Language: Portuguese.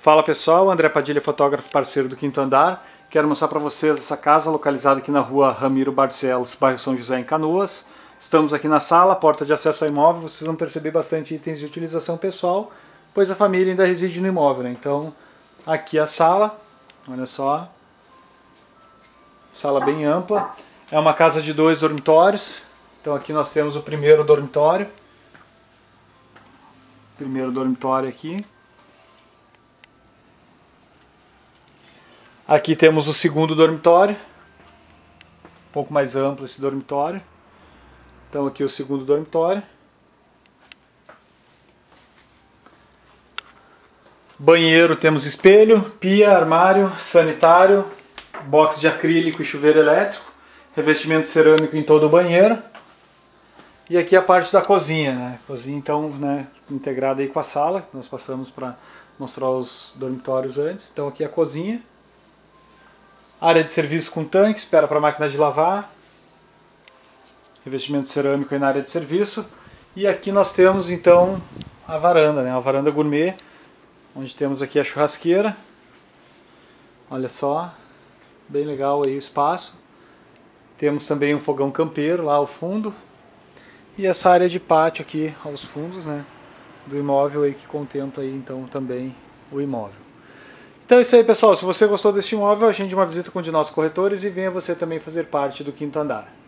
Fala pessoal, André Padilha, fotógrafo parceiro do Quinto Andar. Quero mostrar para vocês essa casa localizada aqui na rua Ramiro Barcelos, bairro São José, em Canoas. Estamos aqui na sala, porta de acesso ao imóvel. Vocês vão perceber bastante itens de utilização pessoal, pois a família ainda reside no imóvel, né? Então, aqui a sala, olha só. Sala bem ampla. É uma casa de 2 dormitórios. Então aqui nós temos o primeiro dormitório. Primeiro dormitório aqui. Aqui temos o segundo dormitório, um pouco mais amplo esse dormitório. Então aqui o segundo dormitório. Banheiro, temos espelho, pia, armário, sanitário, box de acrílico e chuveiro elétrico, revestimento cerâmico em todo o banheiro. E aqui a parte da cozinha, né? Cozinha então, né, integrada aí com a sala, nós passamos para mostrar os dormitórios antes. Então aqui a cozinha. Área de serviço com tanque, espera para a máquina de lavar. Revestimento cerâmico aí na área de serviço. E aqui nós temos então a varanda, né? A varanda gourmet, onde temos aqui a churrasqueira. Olha só, bem legal aí o espaço. Temos também um fogão campeiro lá ao fundo. E essa área de pátio aqui aos fundos, né, do imóvel aí, que contempla aí então também o imóvel. Então é isso aí pessoal, se você gostou deste imóvel, agende uma visita com um de nossos corretores e venha você também fazer parte do Quinto Andar.